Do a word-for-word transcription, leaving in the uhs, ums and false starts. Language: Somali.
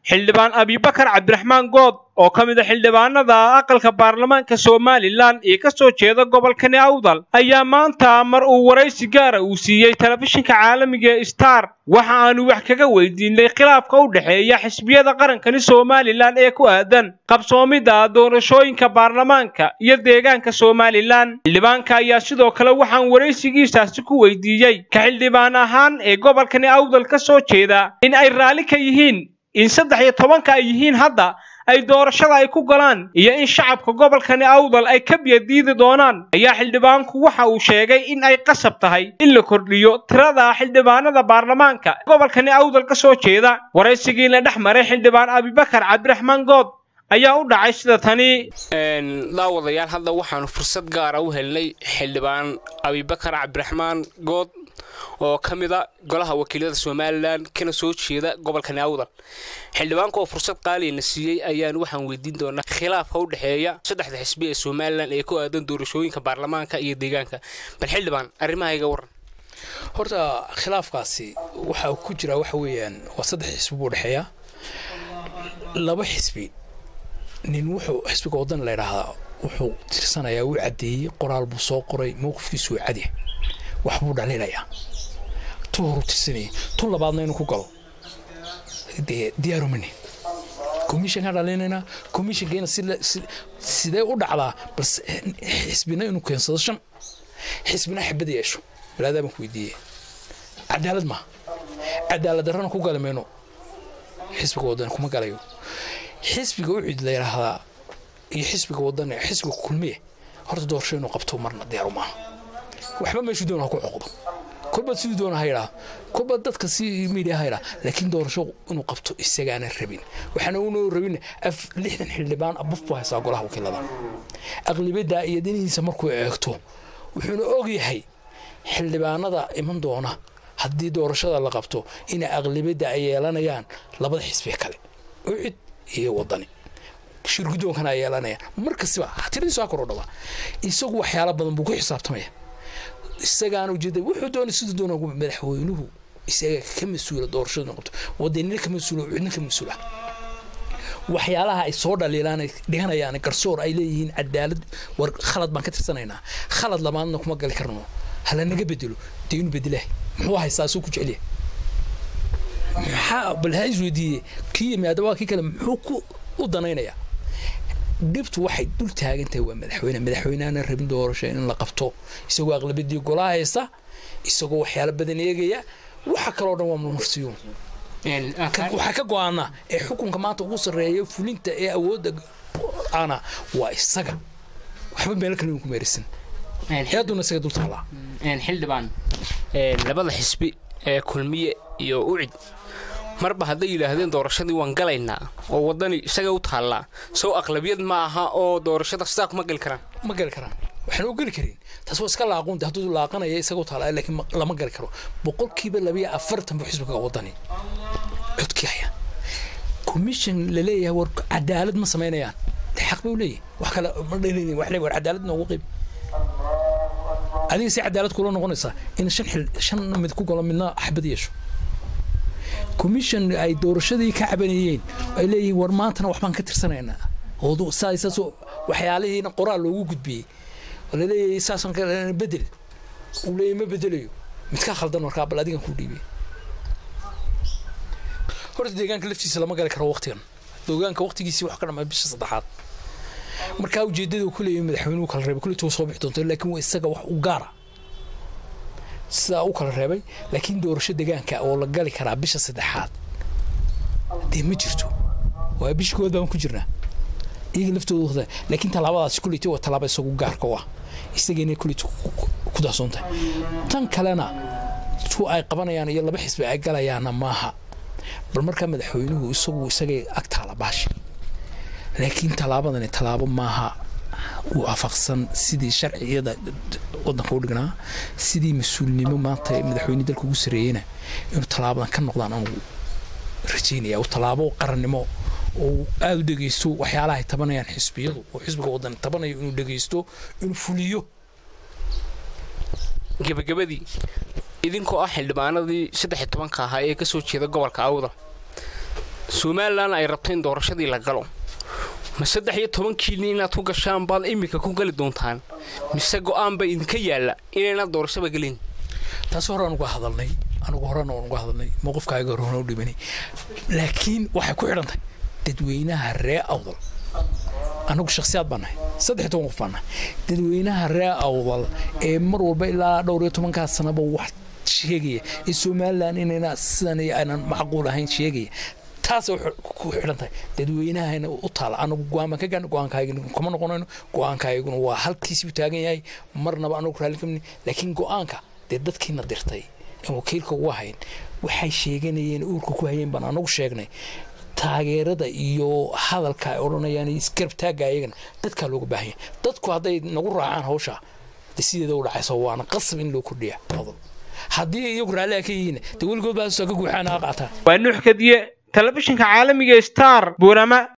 xildhibaan Abibakar Cabdiraxmaan Good oo ka mid ah xildhibaanada aqalka baarlamaanka Soomaaliland ee ka soo jeeda gobolka Awdal ayaa maanta mar uu waraysi gaar ah uu siiyay telefishinka caalamiga ee Star waxa aanu wax kaga weydiinay khilaafka u dhaxeeya xisbiyada qaranka Soomaaliland ee ku aadan qabsoomida doorashooyinka baarlamaanka iyo deegaanka Soomaaliland. xildhibaanka ayaa sidoo kale waxaan waraysigiisaasi ku weydiiyay ka xildhibaan ahaan ee gobolka Awdal ka soo jeeda in ay raali ka yihiin in saddex iyo toban ka ay yihiin hadda ay doorashada ay ku galaan iyo in shacabka gobolka Awdal ay ka biyadiidi doonaan. ayaa xildhibaanku waxa uu sheegay in ay qasab tahay in la kordhiyo tirada xildhibaanada baarlamaanka gobolka Awdal ka soo jeeda. waraysigiina dhexmaray xildhibaan Abibakar Cabdiraxmaan Good ayaa u dhacay sida tani. een daawadayaal hadda waxaan fursad gaar ah u helnay xildhibaan Abibakar Cabdiraxmaan Good oo kamida golaha wakiilada Soomaaliland kana soo jeeda gobolka Awdal. xildhibaanku oo fursad qaali ah siiyay ayaan waxaan weydiin doonaa khilaafka u dhaxeeya saddexda xisbi ee Soomaaliland ee ku aadan doorashooyinka baarlamaanka iyo deegaanka. bal xildhibaan arrimahayga waran. horta khilaafkaasi waxa uu ku jira waxa weeyaan waa saddex xisbi u dhaxeeya laba xisbi nin wuxuu xisbiga wadan la yiraahdo wuxuu tirsanayaa uu cadeeyay qoraal buu soo qoray mowqifkiisu cadi wax buu dhaleelayaa tuuru tirsani tu labaadna inuu ku galo de diyaar umani commission ka dhaleynayna commission geena sidee u dhacdaa bas xisbina inuu keensado shan xisbina xibad yeesho walaada ma ku weydiiyay cadaalad ma cadaalad darrana ku galmeeno xisbiga wadan kuma galayo xisbiga u cid leeyahay iyo xisbiga wadan xisbiga kulmiye horta doorasho inuu qabto marna diyaar uma waxba meeshu doona ku xoqdo kulba sidoo doona hayra kulba dadka si media hayra laakiin doorasho inuu qabto isagaana rabin waxaana uu rabin af lixdan xildhibaan abuf buu haysaa golaha wakiilada aqlabiyada iyo dinihiisa markuu eegto wuxuu og yahay xildhibaanada iman doona haddii doorashada la qabto in aqlabiyada ay yeelanayaan labada xisbi kale u cid iyo wadani shirgudoonkan ay yeelanayaan markasta hatii soo korodhaba isagu waxyaalo badan buu ku xisaabtamaya isagaana ujeeday wuxuu doonay sidoo doona madaxweynuhu isaga ka mas'uul doorashada qabto wadani ka mas'uul cidna ka mas'uul waxyaalaha ay soo dhaliilaan dhiganayaan garsoor ay leeyihiin cadaalad war khalad baan ka tirsanaynaa khalad lamaadna kuma gali karno hala naga bedelo deenu bedelahay muxuu haysaa soo ku jeceliye maxaa bal hay isweydiiyay kii maadaama kii kale muxuu ku u danaynaya dibtu waxay dul taagantahay waa madaxweyne madaxweynaana rabin doorasho in la qabto isagoo aqlabiyadii golaha haysta isagoo waxyaalo badan eegaya waxa kale oo dhan waa mursiyo een waxa ka go'aana ee xukunka maanta ugu sareeyo fulinta ee awoodda ana waa isaga waxba meel kale ku meerisan een hay'aduna isaga dul taala een xildhibaan een labada xisbi ee kulmiye iyo ucid marba haday yiraahdeen doorashadii waan galaynaa oo wadani isaga u taala soo aqlabiyad ma aha oo doorashada saaq ma gal karaan ma gal karaan waxaan u gali karin taas waa iska laaqoon haduu laaqanayo isaga u taala laakiin lama gal karo boqolkiiba laba iyo afartan buu xisbiga wadani codkiya commission la leeyahay war cadaalad ma sameynayaan xaq buu leeyahay wax kale ma dheelin wax leeyahay cadaalad noogu qeyb adiga si cadaalad kula noqonaysa in shan shan mid ku galo midna xabad yeesho commission ay doorashadii ka cabanayeen ay leeyihiin war maantana wax baan ka tirsanaynaa oo saaysaso waxyaalihiina qoraal loogu gudbiyay wala leeyahay saasan ka bedel uu leeyahay ma bedelayo mid ka khaldan markaa bal adiga ku dhiibay horta deegaanka laftiisa lama gali karo waqtigan deegaanka waqtigiisii wax ka dhamay bisha saddexaad markaa ujeedada uu ku leeyahay madaxweynuhu kala reebay kulli tuu soo bixi doonto laakiin waa isaga wax u gaar ah sida uu kala reebay laakiin doorasho deegaanka oo la gali karaa bisha saddexaad dee ma jirto waa bish kood baan ku jirnaa iyaga laftooda laakiin talaabadaas kulli tii waa talaabo isagu gaarka ah isagana kulli ku daasoontay tan kalena tuu ay qabanayaan iyo laba xisbi ay galayaan maaha bal marka madaxweynuhu isagu isaga agtaala baash laakiin talaabadan talaabo maaha uu afaqsan sidii sharciyada wadanka u dhignaa sidii mas'uulnimo maanta madaxweynaha dalka ugu sareeyayna inuu talaabadan ka noqdaan aan rajeynaya oo talaabo qarannimo oo aad u dhageysto waxyaalaha ay tabanayaan xisbiyadu oo xisbiga wadan tabanayo inuu dhageysto inuu fuliyo Somaliland ay rabteen doorashadii la galo ma saddex iyo toban kiilni inaad ku gashaan baad imika ku gali doontaan mise go'aan bay idinka yaala inayna doorashada galin taas horaan uga hadalnay anigu horaan uga hadalnay mowqifkaaga horaan u dhimanay laakiin waxay ku xidhantahay dadweynaha reer awdal anigu shakhsiyaad baan nahay saddex iyo toban qof baan nahay dadweynaha reer awdal ee mar walba ilaa dhowr iyo toban ka sanaba wax sheegaya ee Somaliland inayna sidan aanan macquul ahayn sheegaya taas ku xidhantahay dadweynaha u taal anigu go'aan ka gaan go'aankayga kuma noqonayno go'aankaygu waa halkiis u taagan yahay marnaba anigu raali kamni laakiin go'aanka dadkiina dirtay oo wakiilka ugu hayn waxay sheeganayeen uurku ku hayeen baan anagu sheegnay taageerada iyo hadalka ay oranayaan iskarb taagayeen dadka looga baahan dadku haday nagu raacaan hawsha sideeda u dhacayso waana qasab in loo kordhiyo hadii iyagu raali ka yihiin dawladgood baa soo ka guuxana qaata waa nuux kadiye telefishinka caalamiga Star Burama.